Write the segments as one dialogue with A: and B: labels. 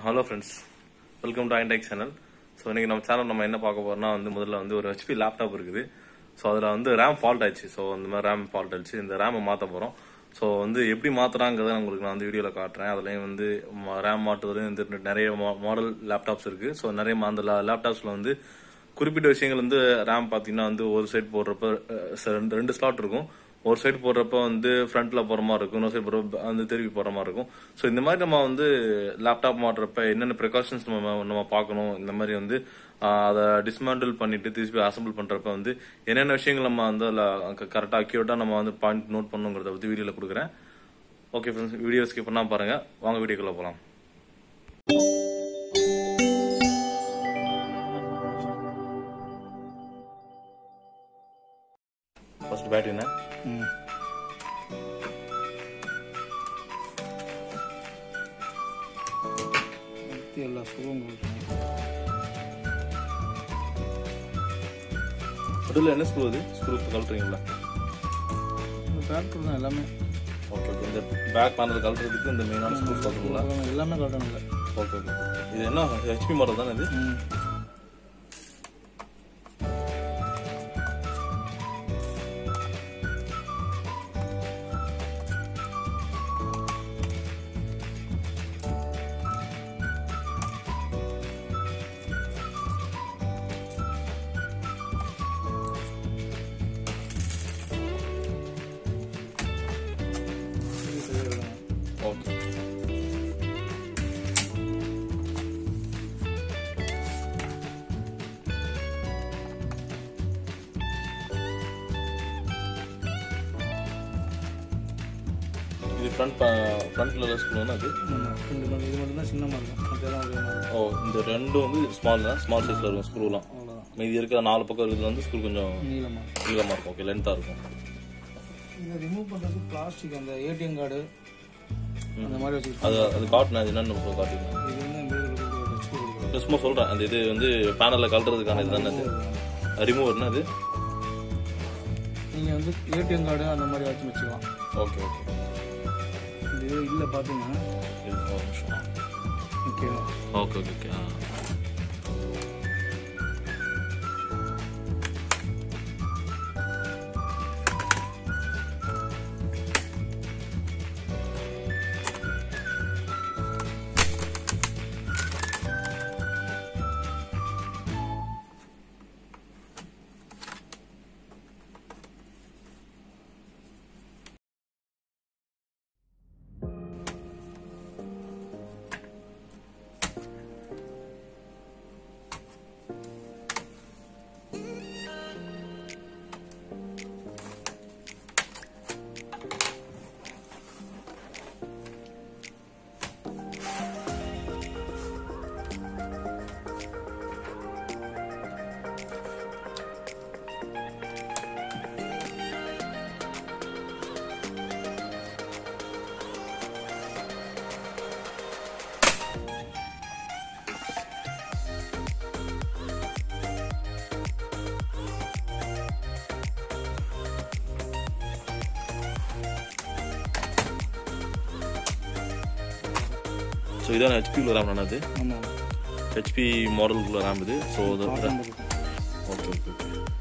A: Hello friends, welcome to ஐன்டெக் channel. So இன்னைக்கு நம்ம சேனல் நம்ம என்ன பார்க்க போறோம்னா முதல்ல ஒரு ஹெச்பி லேப்டாப் இருக்குது. ஸோ அதில் ரேம் ஃபால்ட் ஆயிடுச்சு. ஸோ அந்த மாதிரி ரேம் ஃபால்ட் ஆயிடுச்சு. இந்த ரேமை மாற்ற போகிறோம். ஸோ எப்படி மாற்றுறாங்கிறத உங்களுக்கு நான் வீடியோவில் காட்டுறேன். அதுலேயும் ரேம் மாற்றுறதுலையும் நிறைய மாடல் லேப்டாப்ஸ் இருக்குது. ஸோ நிறைய அந்த லேப்டாப்ஸில் குறிப்பிட்ட விஷயங்கள் ரேம் பார்த்தீங்கன்னா ஒரு சைட் போடுறப்ப ரெண்டு ஸ்லாட் இருக்கும். ஒரு சைடு போடுறப்ப ஃப்ரண்ட்ல போற மாதிரி இருக்கும், இன்னொரு சைடு போடுறப்ப திருப்பி போற மாதிரி இருக்கும். ஸோ இந்த மாதிரி நம்ம லேப்டாப் மாட்டுறப்ப என்னென்ன ப்ரிகாஷன்ஸ் நம்ம பார்க்கணும், இந்த மாதிரி அதை டிஸ்மேண்டில் பண்ணிட்டு திருப்பி அசம்பிள் பண்றப்ப என்னென்ன விஷயங்கள் நம்ம கரெக்டா அக்யூரேட்டா நம்ம பாயிண்ட் நோட் பண்ணுங்கிறத பத்தி வீடியோல கொடுக்குறேன். ஓகே ஃப்ரெண்ட்ஸ், வீடியோ ஸ்கிப் பண்ணா பாருங்க. வாங்க வீடியோக்குள்ள போலாம். ஃபர்ஸ்ட் பேட்டரினா
B: எல்லா ஸ்க்ரூவும்
A: அதில் என்ன ஸ்க்ரூ ஸ்க்ரூ கழட்டுறீங்களா?
B: பேட்டரி தான் எல்லாமே.
A: Okay okay. இந்த பேக் பேனல் கழட்டுறதுக்கு இந்த மெயினான ஸ்க்ரூ கழட்டுங்களா?
B: எல்லாமே கழட்டணும்ல.
A: Okay okay. இது என்ன ஹெச்பி மாடல் தானே இது? ஓகே. இது ஃப்ரண்ட்ல ஸ்க்ரூனா அது
B: இது மட்டும் தான் சின்ன மாதிரி இருக்கும்.
A: ஓ, இந்த ரெண்டும் ஸ்மால் சைஸ்ல இருக்கும் ஸ்க்ரூலாம். மீதி இருக்கிற 4 பக்கம் இருக்கிறது ஸ்க்ரூ கொஞ்சம் நீளமா இருக்கும். ஓகே, லென்த்தா இருக்கும்.
B: இதை ரிமூவ் பண்றதுக்கு பிளாஸ்டிக் அந்த ஏடிஎம் கார்டு அந்த மாதிரி வச்சு
A: அது காட்டணும். அது என்னன்னு காட்டுங்க.
B: இது
A: சும்மா சொல்றேன். அந்த இது பேனல்ல கழட்டுறதுக்கான இது தானே அது ரிமூவர்னா அது
B: நீங்க ஏடிஎம் கார்டு அந்த மாதிரி வச்சு வச்சுக்கலாம்.
A: Okay okay.
B: இது இல்ல பாத்தீங்கன்னா
A: ஓகே ஓகே ஓகே. ஸோ இதான் ஹெச்பிக்குள்ள ரேம் தானே அது?
B: ஆமாம்,
A: ஹெச்பி மாடலுக்குள்ள ரேம் இது. ஸோ அது ஓகே ஓகே ஓகே.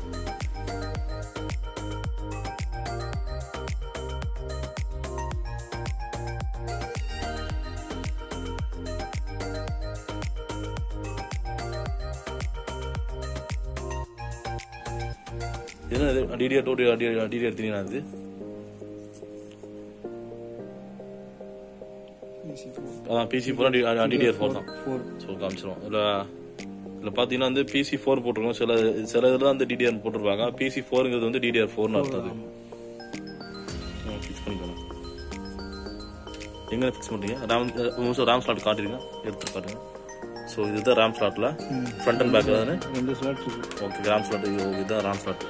A: என்ன டிடிஆர் 2 டிடிஆர் 3 அது? PC4 DDR4 தான். ஸோ காமிச்சிடும். இதில் பார்த்தீங்கன்னா PC4 போட்டிருக்கோம். சில இதில் DDR போட்டிருப்பாங்க. PC4ங்கிறது DDR4ன்னு அர்த்தம். அது ஃபிக்ஸ் பண்ணிக்கணும். எங்கே ஃபிக்ஸ் பண்ணுறீங்க? ரேம் ஸ்லாட் காட்டுறீங்க, எடுத்து காட்டுங்க. ஸோ இதுதான் ரேம் ஸ்லாட்டில் ஃப்ரண்ட் அண்ட் பேக் தானே?
B: 2 ஸ்லாட் இருக்கு.
A: ஓகே, ரேம் ஸ்லாட் இதுதான் ரேம் ஸ்லாட்.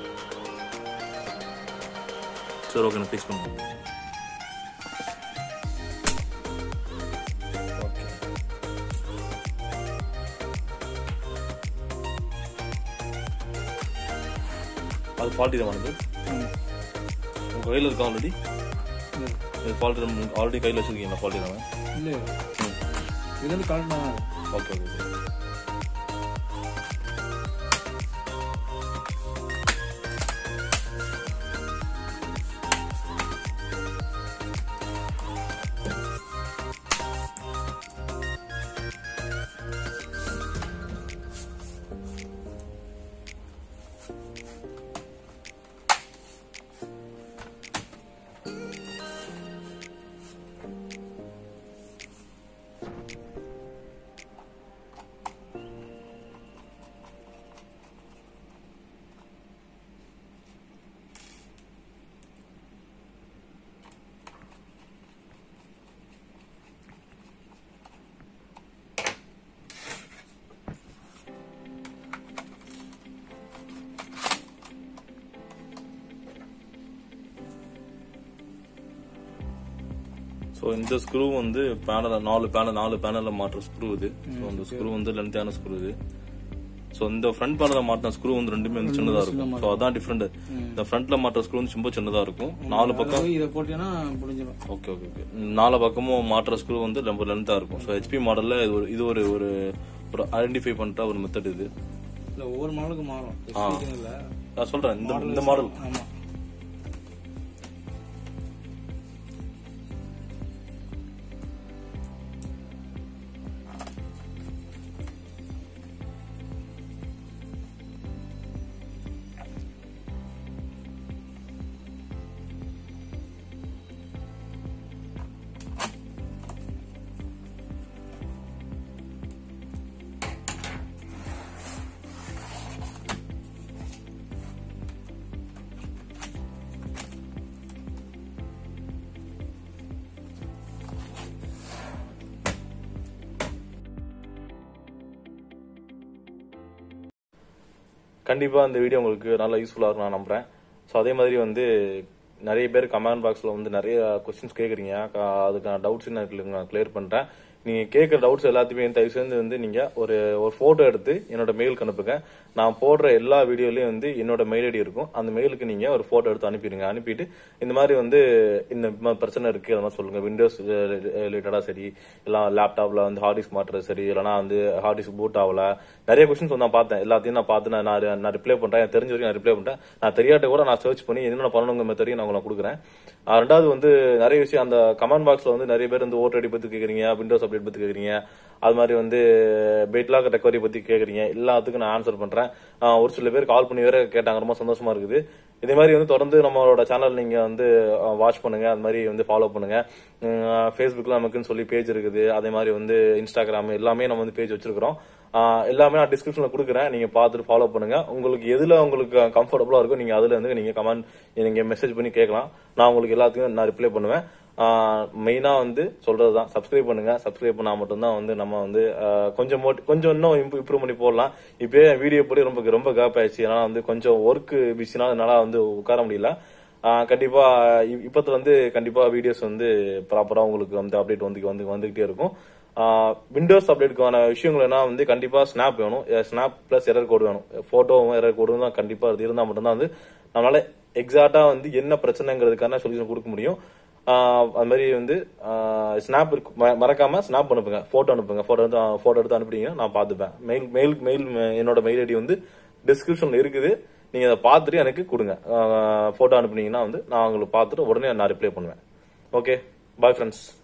A: சரி, ஓகே, நான் ஃபிக்ஸ் பண்ணுறேன். அது ஃபால்ட்டி தான் வருது. உங்கள் கையில் இருக்கா ஆல்ரெடி? ஃபால்ட்டி ஆல்ரெடி கையில் வச்சுருக்கீங்களா? ஃபால்ட்டி தான்
B: இல்லை. இது வந்து கலெக்ட் தான்.
A: Okay okay. ஸோ இந்த ஸ்க்ரூ வந்து நாலு பேனலில் மாட்டுற ஸ்க்ரூ இது. ஸோ அந்த ஸ்க்ரூ வந்து லென்த்தான ஸ்க்ரூ இது. ஸோ இந்த ஃப்ரண்ட் பேனலில் மாட்டின ஸ்க்ரூ வந்து ரெண்டுமே வந்து சின்னதாக இருக்கும். ஸோ அதான் டிஃப்ரெண்ட். இந்த ஃப்ரண்ட்ல மாட்டுற ஸ்க்ரூ வந்து ரொம்ப சின்னதாக இருக்கும். 4 பக்கம்
B: இதை போட்டீங்கன்னா முடிஞ்சிடும்.
A: Okay okay okay. 4 பக்கமும் மாட்டுற ஸ்க்ரூ வந்து ரொம்ப லென்த்தாக இருக்கும். ஸோ ஹெச்பி மாடலில் இது ஒரு ஒரு ஐடென்டிஃபை பண்ணிட்ட ஒரு மெத்தட் இது.
B: இல்லை ஒவ்வொரு மாடலுக்கு மாறும்.
A: நான் சொல்றேன் இந்த மாடல்.
B: ஆமாம்.
A: கண்டிப்பா இந்த வீடியோ உங்களுக்கு நல்லா யூஸ்ஃபுல்லா இருக்கும் நான் நம்புறேன். ஸோ அதே மாதிரி வந்து நிறைய பேர் கமெண்ட் பாக்ஸ்ல வந்து நிறைய கொஸ்டின்ஸ் கேட்குறீங்க. அதுக்கான டவுட்ஸ் நான் கிளியர் பண்றேன். நீங்க கேட்குற டவுட்ஸ் எல்லாத்தையுமே தயவு செஞ்சு வந்து நீங்க ஒரு ஃபோட்டோ எடுத்து என்னோட மெயிலுக்கு அனுப்புங்க. நான் போடுற எல்லா வீடியோலயும் வந்து என்னோட மெயில் ஐடி இருக்கும். அந்த மெயிலுக்கு நீங்க ஒரு போட்டோ எடுத்து அனுப்பிடுங்க. அனுப்பிட்டு இந்த மாதிரி வந்து இந்த பிரச்சனை இருக்கு அதெல்லாம் சொல்லுங்க. விண்டோஸ் ரிலேட்டடா சரி, இல்லை லேப்டாப்ல வந்து ஹார்ட் டிஸ்க் மாட்டுறது சரி, இல்லைனா வந்து ஹார்ட் டிஸ்க் பூட் ஆகல, நிறைய கொஸ்டின்ஸ் நான் பார்த்தேன். எல்லாத்தையும் நான் பார்த்து நான் ரிப்ளை பண்றேன். எனக்கு தெரிஞ்ச வரைக்கும் நான் ரிப்ளை பண்றேன். நான் தெரியாட்ட கூட நான் சர்ச் பண்ணி என்னென்ன பண்ணணுங்க மெத்தடையும் நான் உங்களுக்கு கொடுக்குறேன். ரெண்டாவது வந்து நிறைய விஷயம் அந்த கமெண்ட் பாக்ஸ்ல வந்து நிறைய பேர் வந்து ஓட்டடி பத்தி கேக்குறீங்க, விண்டோஸ் அப்டேட் பத்தி கேக்குறீங்க, அது மாதிரி வந்து பெட்லாக் ரெக்கவரி பத்தி கேக்குறீங்க. எல்லாத்துக்கும் நான் ஆன்சர் பண்றேன். ஒரு சில பேர் கால் பண்ணி வேற கேட்டாங்க. ரொம்ப சந்தோஷமா இருக்குது. இதே மாதிரி வந்து தொடர்ந்து நம்மளோட சேனல் நீங்க வந்து வாட்ச் பண்ணுங்க. அது மாதிரி வந்து ஃபாலோ பண்ணுங்க. ஃபேஸ்புக்ல நமக்குன்னு சொல்லி பேஜ் இருக்குது. அதே மாதிரி வந்து இன்ஸ்டாகிராம் எல்லாமே நம்ம வந்து பேஜ் வச்சிருக்கிறோம். எல்லாமே நான் டிஸ்கிரிப்ஷன்ல கொடுக்குறேன். நீங்க பார்த்துட்டு ஃபாலோ பண்ணுங்க. உங்களுக்கு எதுல உங்களுக்கு கம்ஃபர்டபுளா இருக்கும் நீங்க அதுல இருந்து நீங்க கமெண்ட் நீங்க மெசேஜ் பண்ணி கேட்கலாம். நான் உங்களுக்கு எல்லாத்துக்கும் நான் ரிப்ளை பண்ணுவேன். மெயினா வந்து சொல்றதுதான், சப்ஸ்கிரைப் பண்ணுங்க. சப்ஸ்கிரைப் பண்ணா மட்டும்தான் வந்து நம்ம வந்து கொஞ்சம் இன்னும் இம்ப்ரூவ் பண்ணி போடலாம். இப்பயே வீடியோ போட்டு ரொம்ப கேப் ஆயிடுச்சு. ஏன்னா வந்து கொஞ்சம் ஒர்க் பிஸினா என்னால வந்து உட்கார முடியல. கண்டிப்பா இப்பத்துல வந்து கண்டிப்பா வீடியோஸ் வந்து ப்ராப்பரா உங்களுக்கு வந்து அப்டேட் வந்துகிட்டே இருக்கும். விண்டோஸ் அப்டேட்டுக்கான விஷயங்கள் என்ன வந்து கண்டிப்பா ஸ்னாப் வேணும். ஸ்னாப் பிளஸ் எரர் கோடு வேணும். போட்டோவும் எரர் கோடும் தான் கண்டிப்பா இருந்தா மட்டும்தான் வந்து நம்மளால எக்ஸாக்டா வந்து என்ன பிரச்சனைங்கிறதுக்கான சொல்யூஷன் கொடுக்க முடியும். அது மாதிரி வந்து ஸ்னாப் மறக்காம ஸ்னாப் அனுப்புங்க, போட்டோ அனுப்புங்க. போட்டோ எடுத்து அனுப்பிட்டீங்கன்னா நான் பாத்துப்பேன். மெயில் என்னோட மெயில் ஐடி வந்து டிஸ்கிரிப்ஷன்ல இருக்குது. நீங்க அதை பார்த்துட்டு எனக்கு கொடுங்க. போட்டோ அனுப்புனீங்கன்னா வந்து நான் உங்களுக்கு பார்த்துட்டு உடனே நான் ரிப்ளை பண்ணுவேன். Okay, bye friends.